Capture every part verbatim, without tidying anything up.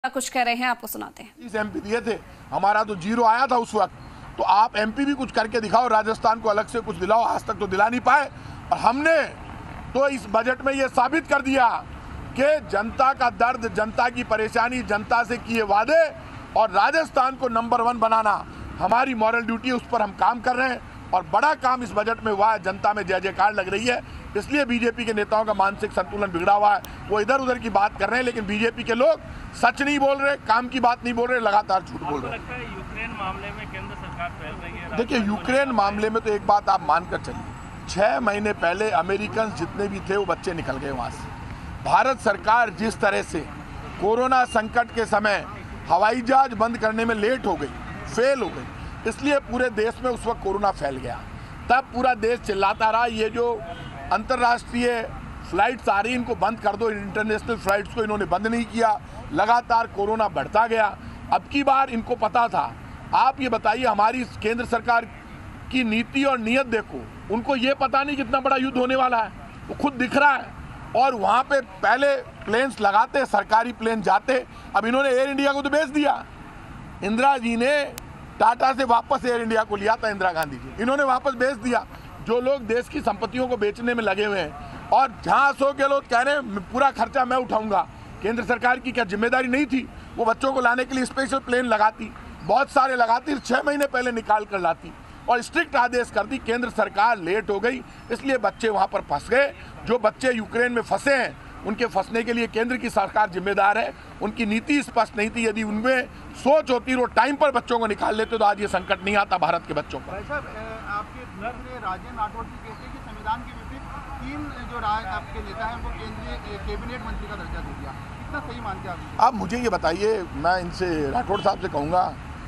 कुछ कह रहे हैं, आपको सुनाते हैं। इस एमपी दिए थे, हमारा तो जीरो आया था उस वक्त। तो आप एमपी भी कुछ करके दिखाओ, राजस्थान को अलग से कुछ दिलाओ। आज तक तो दिला नहीं पाए। और हमने तो इस बजट में ये साबित कर दिया कि जनता का दर्द, जनता की परेशानी, जनता से किए वादे और राजस्थान को नंबर वन बनाना हमारी मॉरल ड्यूटी है। उस पर हम काम कर रहे हैं और बड़ा काम इस बजट में हुआ है। जनता में जय जयकार लग रही है। इसलिए बीजेपी के नेताओं का मानसिक संतुलन बिगड़ा हुआ है। वो इधर उधर की बात कर रहे हैं, लेकिन बीजेपी के लोग सच नहीं बोल रहे, काम की बात नहीं बोल रहे, लगातार झूठ बोल रहे हैं। यूक्रेन मामले में केंद्र सरकार फैल रही है। देखिए, यूक्रेन मामले में तो एक बात आप मानकर चलिए, छह महीने पहले अमेरिकन जितने भी थे वो बच्चे निकल गए वहाँ से। भारत सरकार जिस तरह से कोरोना संकट के समय हवाई जहाज बंद करने में लेट हो गई, फेल हो गई, इसलिए पूरे देश में उस वक्त कोरोना फैल गया। तब पूरा देश चिल्लाता रहा, ये जो अंतर्राष्ट्रीय फ्लाइट्स आ रही इनको बंद कर दो। इंटरनेशनल फ्लाइट्स को इन्होंने बंद नहीं किया, लगातार कोरोना बढ़ता गया। अब की बार इनको पता था। आप ये बताइए, हमारी केंद्र सरकार की नीति और नीयत देखो, उनको ये पता नहीं कितना बड़ा युद्ध होने वाला है, वो खुद दिख रहा है। और वहाँ पे पहले प्लेन्स लगाते, सरकारी प्लेन जाते, अब इन्होंने एयर इंडिया को तो बेच दिया। इंदिरा जी ने टाटा से वापस एयर इंडिया को लिया था, इंदिरा गांधी जी, इन्होंने वापस बेच दिया। जो लोग देश की संपत्तियों को बेचने में लगे हुए हैं, और जहाँ सो के लोग कह रहे हैं पूरा खर्चा मैं उठाऊंगा, केंद्र सरकार की क्या जिम्मेदारी नहीं थी? वो बच्चों को लाने के लिए स्पेशल प्लेन लगाती, बहुत सारे लगाती, छः महीने पहले निकाल कर लाती और स्ट्रिक्ट आदेश कर दी। केंद्र सरकार लेट हो गई, इसलिए बच्चे वहाँ पर फंस गए। जो बच्चे यूक्रेन में फंसे हैं, उनके फंसने के लिए केंद्र की सरकार जिम्मेदार है। उनकी नीति स्पष्ट नहीं थी। यदि उनमें सोच होती, वो टाइम पर बच्चों को निकाल लेते तो आज ये संकट नहीं आता भारत के बच्चों पर। आपके दूसरे राजेंद्र राठौड़ जी कहते हैं कि संविधान के विपरीत तीन जो राज आपके नेता हैं उनको केंद्रीय कैबिनेट मंत्री का दर्जा दे दिया, कितना सही मानते हैं आप? आप मुझे ये बताइए, मैं इनसे राठौड़ साहब से कहूँगा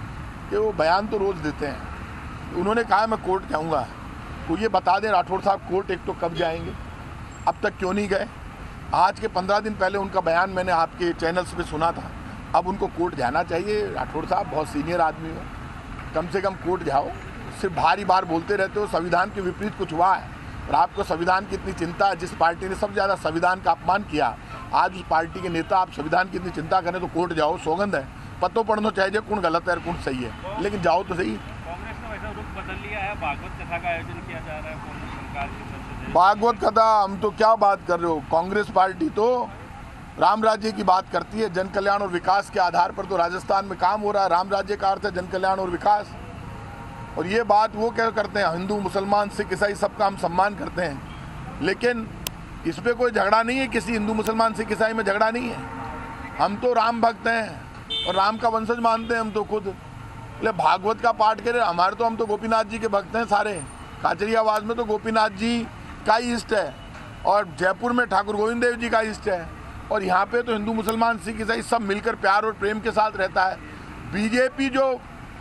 कि वो बयान तो रोज़ देते हैं। उन्होंने कहा मैं कोर्ट जाऊँगा, तो ये बता दें राठौड़ साहब कोर्ट एक तो कब जाएंगे, अब तक क्यों नहीं गए? आज के पंद्रह दिन पहले उनका बयान मैंने आपके चैनल्स पे सुना था। अब उनको कोर्ट जाना चाहिए। राठौड़ साहब बहुत सीनियर आदमी हो, कम से कम कोर्ट जाओ। सिर्फ बारी बार बोलते रहते हो संविधान के विपरीत कुछ हुआ है, और आपको संविधान की इतनी चिंता है। जिस पार्टी ने सबसे ज़्यादा संविधान का अपमान किया, आज उस पार्टी के नेता आप संविधान की इतनी चिंता करें तो कोर्ट जाओ, सौगंध है। पतो पढ़ना चाहिए कौन गलत है और कौन सही है, लेकिन जाओ तो सही। कांग्रेस ने वैसा रुख बदल लिया है, भागवत कथा का आयोजन किया जा रहा है कांग्रेस सरकार की तरफ से। भागवत कथा, हम तो क्या बात कर रहे हो? कांग्रेस पार्टी तो राम राज्य की बात करती है, जन कल्याण और विकास के आधार पर तो राजस्थान में काम हो रहा है। राम राज्य का अर्थ है जन कल्याण और विकास। और ये बात वो क्या करते हैं, हिंदू मुसलमान सिख ईसाई सबका हम सम्मान करते हैं, लेकिन इस पर कोई झगड़ा नहीं है। किसी हिंदू मुसलमान सिख ईसाई में झगड़ा नहीं है। हम तो राम भक्त हैं और राम का वंशज मानते हैं हम तो खुद। ले भागवत का पाठ करें, हमारे तो हम तो गोपीनाथ जी के भक्त हैं सारे। काचरियावास में तो गोपीनाथ जी का ही इष्ट है, और जयपुर में ठाकुर गोविंद देव जी का इष्ट है, और यहाँ पे तो हिंदू मुसलमान सिख ईसाई सब मिलकर प्यार और प्रेम के साथ रहता है। बीजेपी जो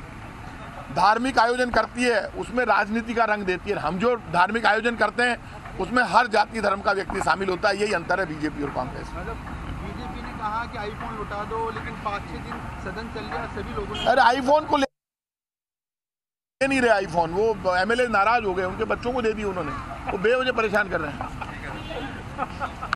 धार्मिक आयोजन करती है उसमें राजनीति का रंग देती है। हम जो धार्मिक आयोजन करते हैं उसमें हर जाति धर्म का व्यक्ति शामिल होता है। यही अंतर है बीजेपी और कांग्रेस। मतलब बीजेपी ने कहा कि आईफोन लुटा दो, लेकिन पाँच छः दिन सदन चल गया, सभी लोगों ने अरे आईफोन को ले नहीं रहे। आईफोन वो एमएलए नाराज हो गए, उनके बच्चों को दे दी उन्होंने, वो बेवजह परेशान कर रहे हैं।